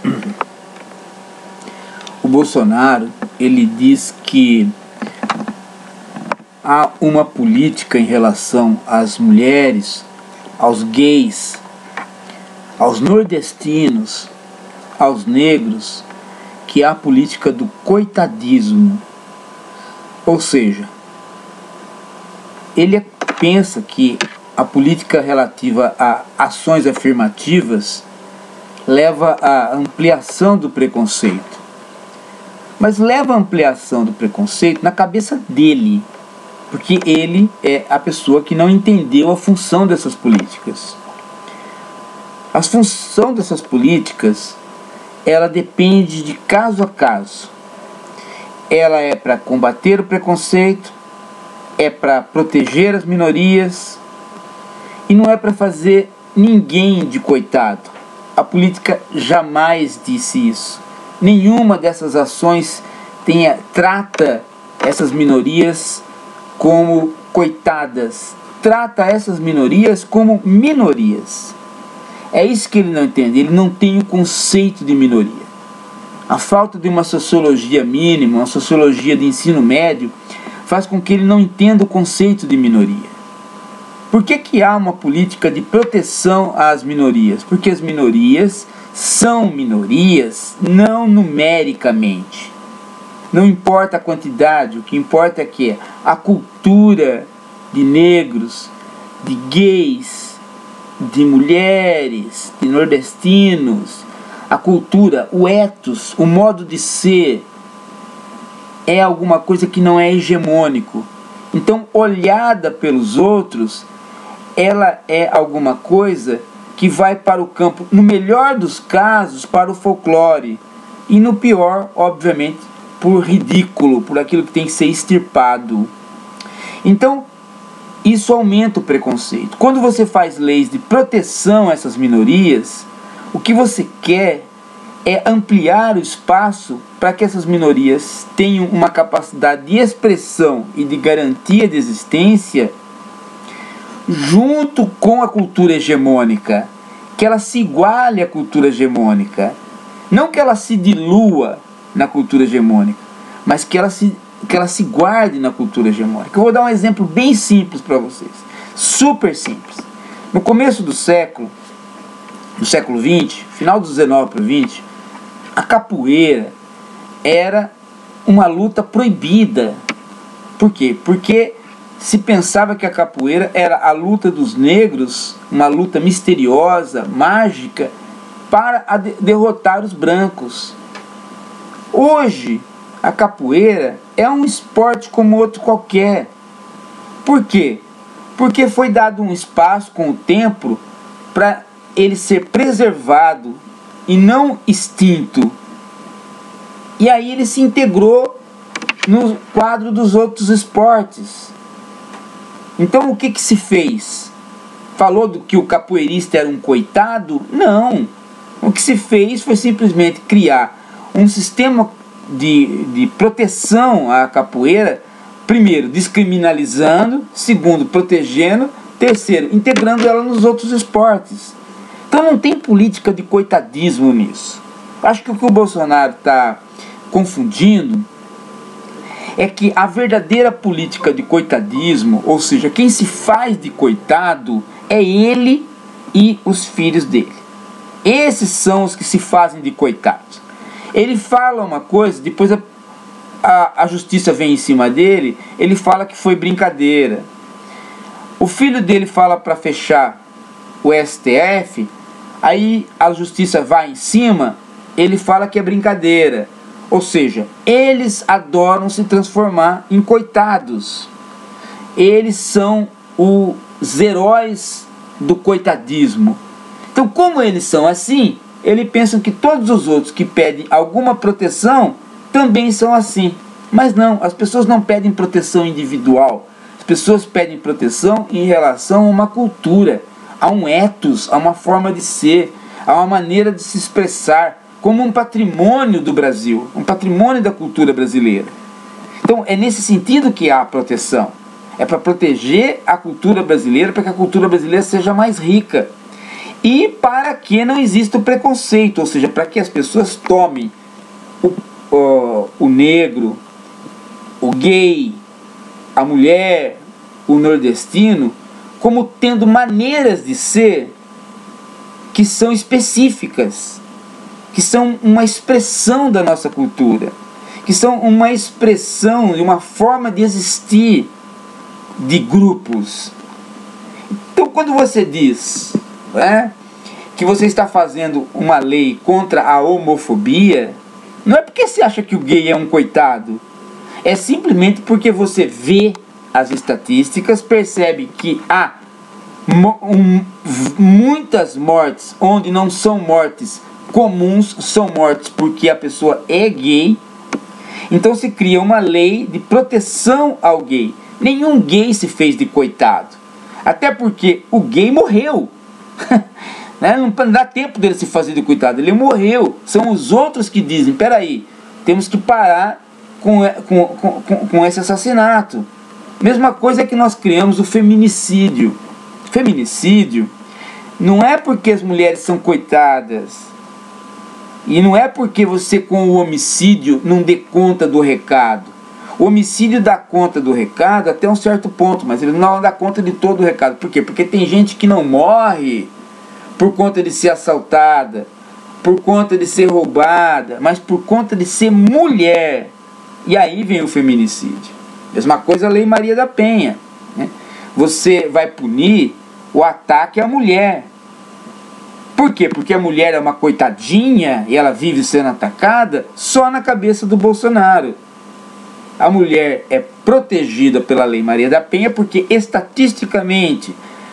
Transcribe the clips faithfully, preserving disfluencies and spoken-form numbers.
O Bolsonaro, ele diz que há uma política em relação às mulheres, aos gays, aos nordestinos, aos negros, que é a política do coitadismo. Ou seja, ele pensa que a política relativa a ações afirmativas leva à ampliação do preconceito. Mas leva à ampliação do preconceito na cabeça dele, porque ele é a pessoa que não entendeu a função dessas políticas. A função dessas políticas, ela depende de caso a caso. Ela é para combater o preconceito, é para proteger as minorias, e não é para fazer ninguém de coitado. A política jamais disse isso. Nenhuma dessas ações tenha, trata essas minorias como coitadas. Trata essas minorias como minorias. É isso que ele não entende. Ele não tem o conceito de minoria. A falta de uma sociologia mínima, uma sociologia de ensino médio, faz com que ele não entenda o conceito de minoria. Por que que há uma política de proteção às minorias? Porque as minorias são minorias não numericamente. Não importa a quantidade, o que importa é que a cultura de negros, de gays, de mulheres, de nordestinos, a cultura, o ethos, o modo de ser, é alguma coisa que não é hegemônico. Então, olhada pelos outros, ela é alguma coisa que vai para o campo, no melhor dos casos, para o folclore, e no pior, obviamente, por ridículo, por aquilo que tem que ser extirpado. Então, isso aumenta o preconceito. Quando você faz leis de proteção a essas minorias, o que você quer é ampliar o espaço para que essas minorias tenham uma capacidade de expressão e de garantia de existência junto com a cultura hegemônica, que ela se iguale à cultura hegemônica, não que ela se dilua na cultura hegemônica, mas que ela se, que ela se guarde na cultura hegemônica. Eu vou dar um exemplo bem simples para vocês, super simples. No começo do século, do século vinte, final do dezenove para o vinte, a capoeira era uma luta proibida. Por quê? Porque se pensava que a capoeira era a luta dos negros, uma luta misteriosa, mágica, para derrotar os brancos. Hoje, a capoeira é um esporte como outro qualquer. Por quê? Porque foi dado um espaço com o tempo para ele ser preservado e não extinto. E aí ele se integrou no quadro dos outros esportes. Então o que que se fez? Falou do que o capoeirista era um coitado? Não. O que se fez foi simplesmente criar um sistema de, de proteção à capoeira, primeiro descriminalizando, segundo protegendo, terceiro integrando ela nos outros esportes. Então não tem política de coitadismo nisso. Acho que o que o Bolsonaro está confundindo é que a verdadeira política de coitadismo, ou seja, quem se faz de coitado, é ele e os filhos dele. Esses são os que se fazem de coitados. Ele fala uma coisa, depois a, a, a justiça vem em cima dele, ele fala que foi brincadeira. O filho dele fala para fechar o S T F, aí a justiça vai em cima, ele fala que é brincadeira. Ou seja, eles adoram se transformar em coitados. Eles são os heróis do coitadismo. Então, como eles são assim, eles pensam que todos os outros que pedem alguma proteção também são assim. Mas não, as pessoas não pedem proteção individual. As pessoas pedem proteção em relação a uma cultura, a um ethos, a uma forma de ser, a uma maneira de se expressar, como um patrimônio do Brasil, um patrimônio da cultura brasileira. Então é nesse sentido que há proteção. É para proteger a cultura brasileira, para que a cultura brasileira seja mais rica. e para que não exista o preconceito, ou seja, para que as pessoas tomem o, o, o negro, o gay, a mulher, o nordestino, como tendo maneiras de ser que são específicas, que são uma expressão da nossa cultura, que são uma expressão de uma forma de existir de grupos. Então, quando você diz, né, que você está fazendo uma lei contra a homofobia, não é porque você acha que o gay é um coitado, é simplesmente porque você vê as estatísticas, percebe que há um, muitas mortes onde não são mortes comuns, são mortes porque a pessoa é gay. Então se cria uma lei de proteção ao gay. Nenhum gay se fez de coitado, até porque o gay morreu. Né? Não dá tempo dele se fazer de coitado, ele morreu. São os outros que dizem, peraí, temos que parar com, com, com, com esse assassinato. Mesma coisa é que nós criamos o feminicídio. Feminicídio não é porque as mulheres são coitadas, e não é porque você com o homicídio não dê conta do recado. O homicídio dá conta do recado até um certo ponto, mas ele não dá conta de todo o recado. Por quê? Porque tem gente que não morre por conta de ser assaltada, por conta de ser roubada, mas por conta de ser mulher. E aí vem o feminicídio. Mesma coisa a Lei Maria da Penha, né? Você vai punir o ataque à mulher. Por quê? Porque a mulher é uma coitadinha e ela vive sendo atacada? Só na cabeça do Bolsonaro. A mulher é protegida pela Lei Maria da Penha porque estatisticamente,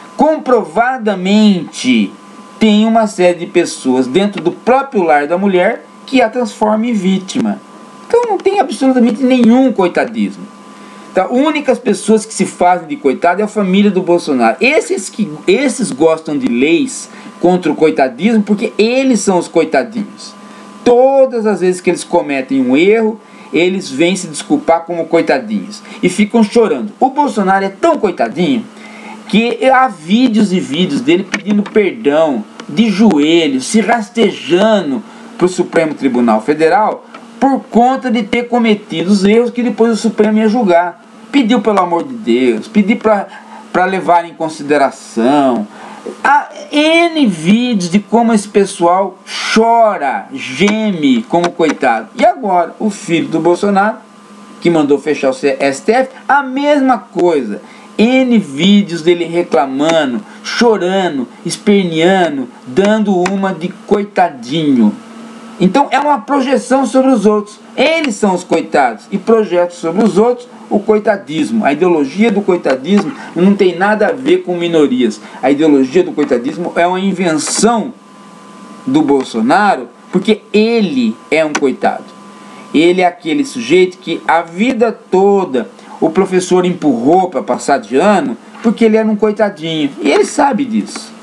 comprovadamente, tem uma série de pessoas dentro do próprio lar da mulher que a transforma em vítima. Então não tem absolutamente nenhum coitadismo. Então, as únicas pessoas que se fazem de coitado é a família do Bolsonaro. Esses, que, esses gostam de leis contra o coitadismo porque eles são os coitadinhos. Todas as vezes que eles cometem um erro, eles vêm se desculpar como coitadinhos e ficam chorando. O Bolsonaro é tão coitadinho que há vídeos e vídeos dele pedindo perdão, de joelhos, se rastejando para o Supremo Tribunal Federal por conta de ter cometido os erros que depois o Supremo ia julgar. Pediu pelo amor de Deus, pediu para levar em consideração. Há N vídeos de como esse pessoal chora, geme como coitado. E agora, o filho do Bolsonaro, que mandou fechar o S T F, a mesma coisa. N vídeos dele reclamando, chorando, esperneando, dando uma de coitadinho. Então é uma projeção sobre os outros. Eles são os coitados e projetam sobre os outros o coitadismo. A ideologia do coitadismo não tem nada a ver com minorias. A ideologia do coitadismo é uma invenção do Bolsonaro, porque ele é um coitado. Ele é aquele sujeito que a vida toda o professor empurrou para passar de ano porque ele era um coitadinho. E ele sabe disso.